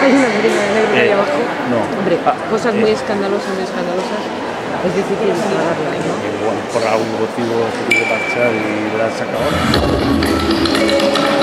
Hay una merina de negro ahí abajo. No. Hombre, cosas muy escandalosas, es difícil aclararlas, ¿no? Igual por algún motivo se tiene que marchar y darse acabado.